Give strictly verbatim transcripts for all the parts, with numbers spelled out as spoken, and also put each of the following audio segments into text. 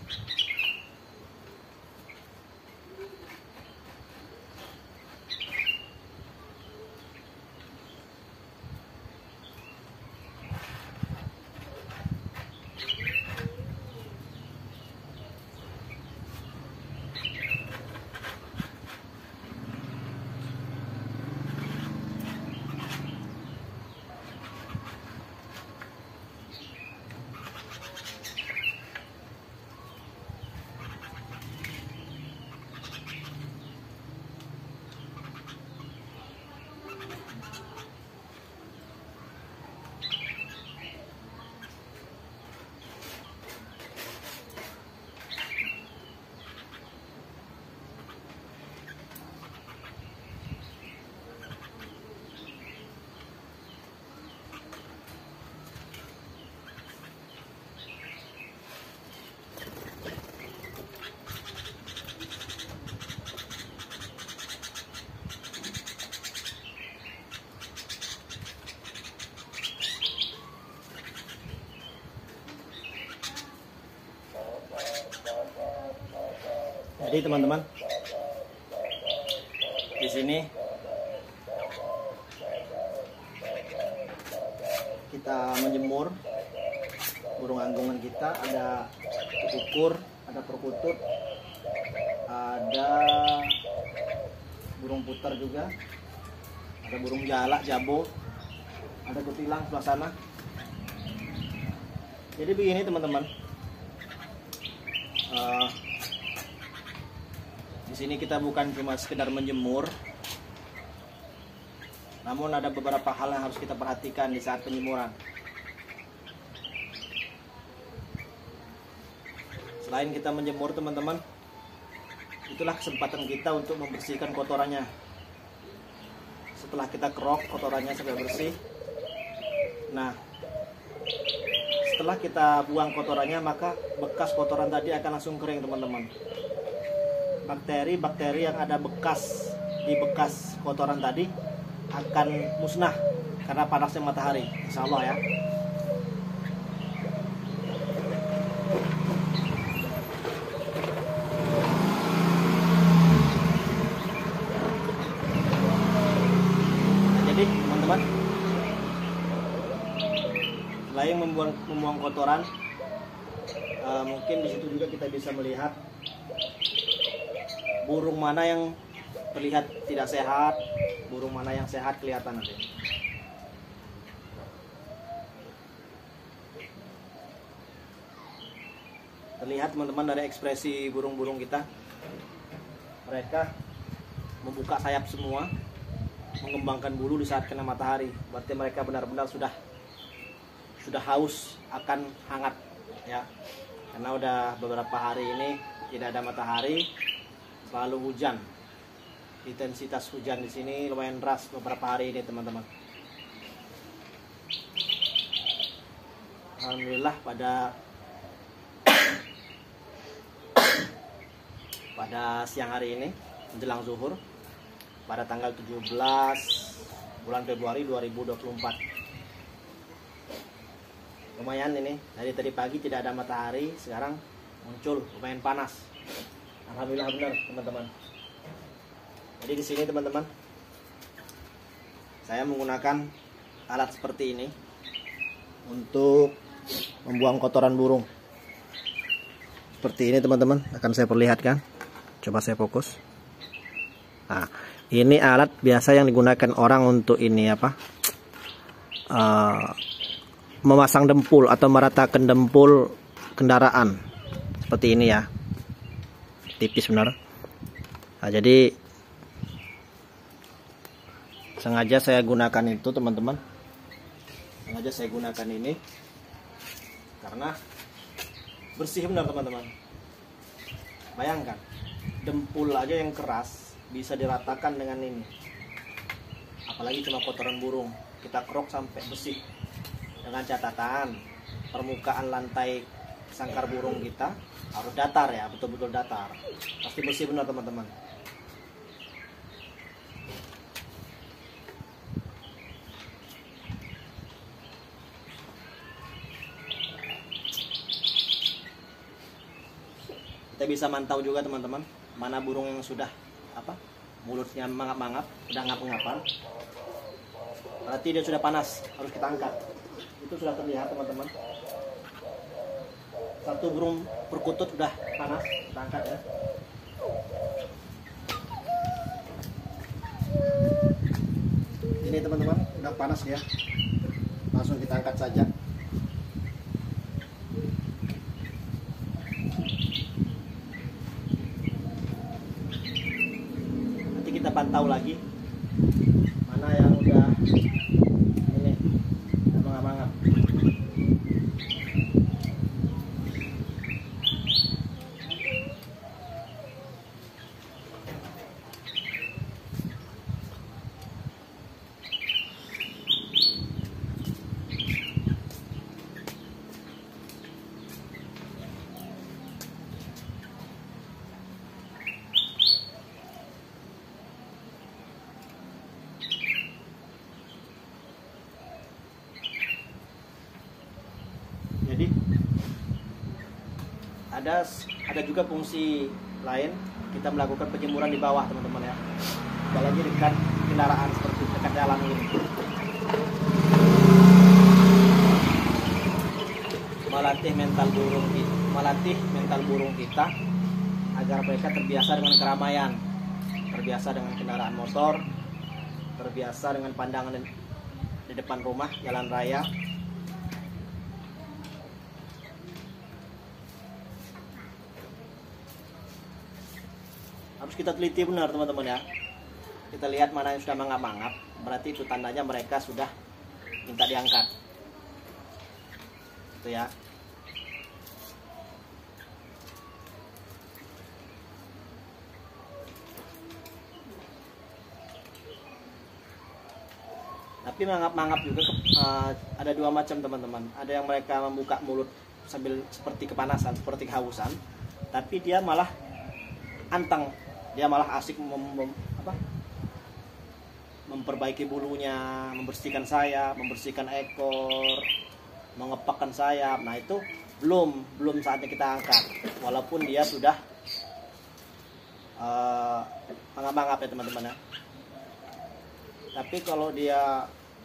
Jadi teman-teman, di sini kita menjemur burung anggungan kita. Ada kukur, ada perkutut, ada burung puter juga, ada burung jalak, jabo, ada kutilang sebelah sana. Jadi begini teman-teman, uh, di sini kita bukan cuma sekedar menjemur, namun ada beberapa hal yang harus kita perhatikan di saat penjemuran. Selain kita menjemur teman-teman, itulah kesempatan kita untuk membersihkan kotorannya. Setelah kita kerok kotorannya sampai bersih, nah setelah kita buang kotorannya, maka bekas kotoran tadi akan langsung kering teman-teman. Bakteri-bakteri yang ada bekas di bekas kotoran tadi akan musnah karena panasnya matahari, insya Allah ya. Nah, jadi teman-teman, selain membuang membuang kotoran, uh, mungkin di situ juga kita bisa melihat burung mana yang terlihat tidak sehat, burung mana yang sehat kelihatan nanti. Terlihat teman-teman dari ekspresi burung-burung kita, mereka membuka sayap semua, mengembangkan bulu di saat kena matahari. Berarti mereka benar-benar sudah sudah haus akan hangat ya, karena udah beberapa hari ini tidak ada matahari, selalu hujan. Intensitas hujan di sini lumayan deras beberapa hari ini teman-teman. Alhamdulillah pada pada siang hari ini menjelang zuhur pada tanggal tujuh belas bulan Februari dua ribu dua puluh empat. Lumayan ini, dari tadi pagi tidak ada matahari, sekarang muncul lumayan panas. Alhamdulillah benar teman-teman. Jadi di sini teman-teman, saya menggunakan alat seperti ini untuk membuang kotoran burung. Seperti ini teman-teman, akan saya perlihatkan. Coba saya fokus. Nah, ini alat biasa yang digunakan orang untuk ini apa? Uh, memasang dempul atau meratakan dempul kendaraan. Seperti ini ya. Tipis benar. Nah, jadi sengaja saya gunakan itu teman-teman. Sengaja saya gunakan ini karena bersih benar teman-teman. Bayangkan, dempul aja yang keras bisa diratakan dengan ini. Apalagi cuma kotoran burung, kita kerok sampai bersih. Dengan catatan permukaan lantai sangkar burung kita harus datar ya, betul-betul datar. Pasti bersih benar teman-teman. kita bisa mantau juga teman-teman, mana burung yang sudah apa mulutnya mangap-mangap, sudah ngap-ngapan, berarti dia sudah panas, harus kita angkat. Itu sudah terlihat teman-teman, satu burung perkutut sudah panas, kita angkat ya. Ini teman-teman udah panas ya, langsung kita angkat saja. Nanti kita pantau lagi mana yang udah ini udah mangap-mangap. Jadi ada ada juga fungsi lain, kita melakukan penjemuran di bawah teman-teman ya, apalagi dekat kendaraan seperti dekat jalan ini, melatih mental burung kita, melatih mental burung kita agar mereka terbiasa dengan keramaian, terbiasa dengan kendaraan motor, terbiasa dengan pandangan di depan rumah, jalan raya. Harus kita teliti benar teman-teman ya. Kita lihat mana yang sudah mangap-mangap, berarti itu tandanya mereka sudah minta diangkat. Itu ya. Tapi mangap-mangap juga uh, ada dua macam teman-teman. Ada yang mereka membuka mulut sambil seperti kepanasan, seperti kehausan, tapi dia malah anteng. Dia malah asik mem, mem, apa, memperbaiki bulunya, membersihkan sayap, membersihkan ekor, mengepakkan sayap. Nah itu belum belum saatnya kita angkat, walaupun dia sudah uh, mangap-mangap ya teman-teman ya. Tapi kalau dia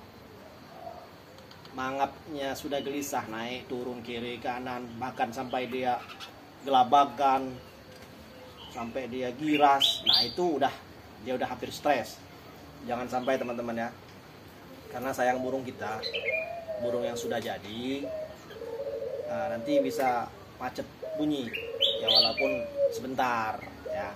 mangapnya sudah gelisah, naik turun kiri kanan, bahkan sampai dia gelabagan, sampai dia giras, nah itu udah dia udah hampir stres. Jangan sampai teman-teman ya, karena sayang burung kita, burung yang sudah jadi, nah, nanti bisa macet bunyi ya, walaupun sebentar ya.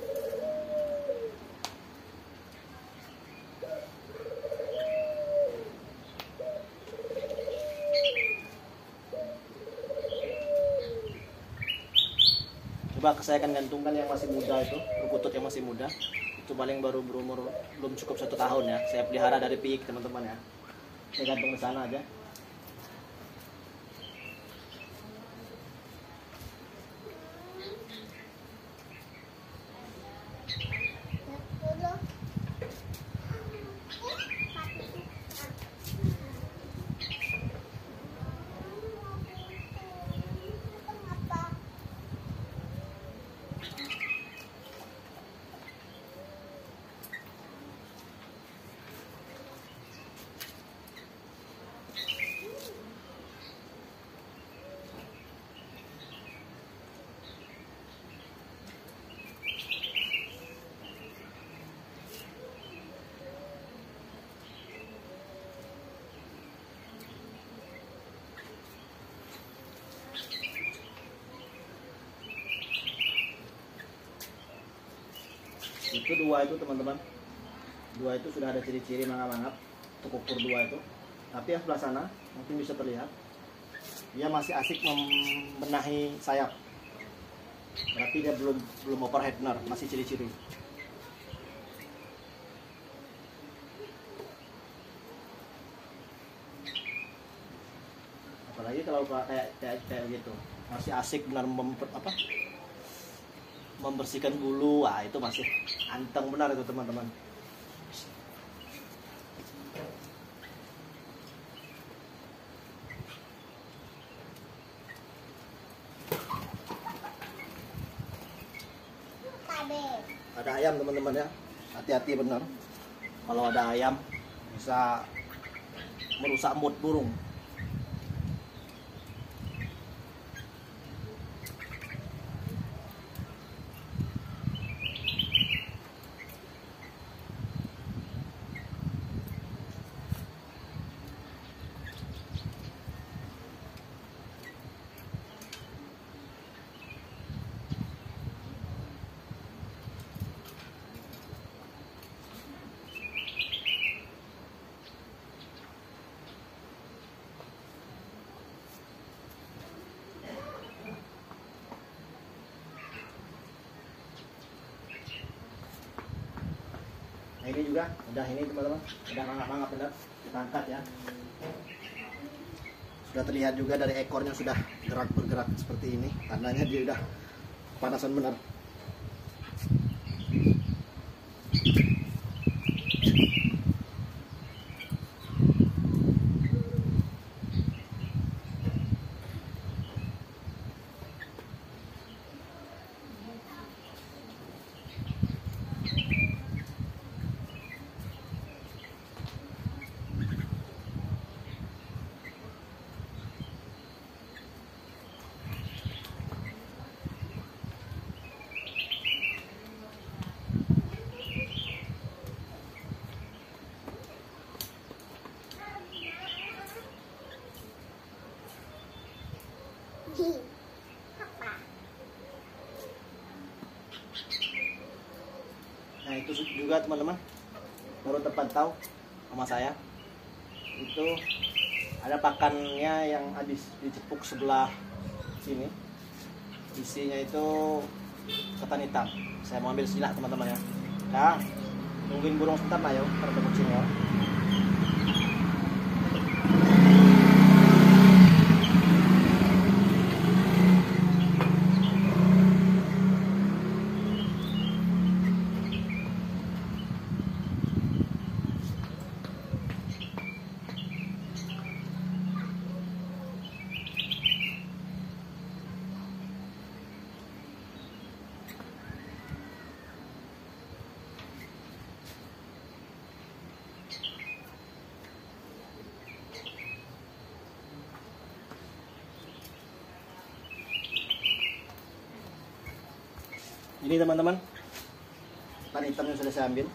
Coba saya akan gantungkan yang masih muda itu, perkutut yang masih muda. Itu paling baru berumur belum cukup satu tahun ya. Saya pelihara dari piik teman-teman ya. Saya gantung ke sana aja. Itu dua itu teman-teman, dua itu sudah ada ciri-ciri mangap-mangap untuk ukur dua itu. Tapi yang sebelah sana mungkin bisa terlihat dia masih asik membenahi sayap, berarti dia belum belum overhead benar, masih ciri-ciri. Apalagi kalau kayak kayak kayak gitu masih asik benar mem, apa membersihkan bulu, ah itu masih anteng benar itu teman-teman. Ada ayam teman-teman ya, hati-hati benar. Kalau ada ayam bisa merusak mood burung. Nah, ini juga udah ini teman-teman, udah mangap-mangap benar, kita angkat ya. Sudah terlihat juga dari ekornya sudah gerak bergerak seperti ini, tandanya dia udah panasan benar. Nah itu juga teman-teman, baru terpantau sama saya, itu ada pakannya yang habis dicepuk sebelah sini, isinya itu ketan hitam. Saya mau ambil silah teman-teman ya. Nah, tungguin burung sebentar lah, yuk kita kucing ya. Ini teman-teman, ketan hitam yang sudah saya ambil.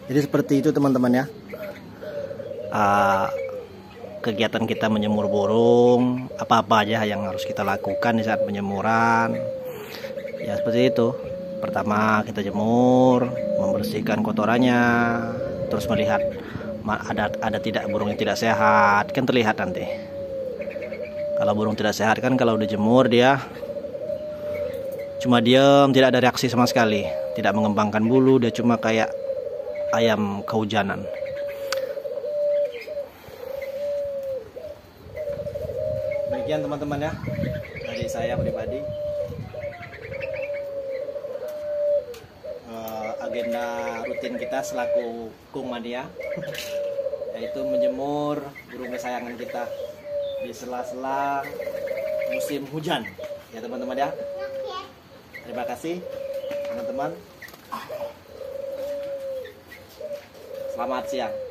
Jadi seperti itu teman-teman ya, uh, kegiatan kita menyemur burung, apa-apa aja yang harus kita lakukan di saat penyemuran. Ya seperti itu. Pertama kita jemur, membersihkan kotorannya, terus melihat ada ada tidak burung yang tidak sehat, kan terlihat nanti. Kalau burung tidak sehat kan kalau dijemur dia cuma diam, tidak ada reaksi sama sekali, tidak mengembangkan bulu, dia cuma kayak ayam kehujanan. Demikian teman-teman ya, dari saya pribadi. Uh, agenda rutin kita selaku Kung Mania yaitu menjemur burung kesayangan kita di sela-sela musim hujan ya teman-teman ya. Terima kasih teman-teman. Selamat siang.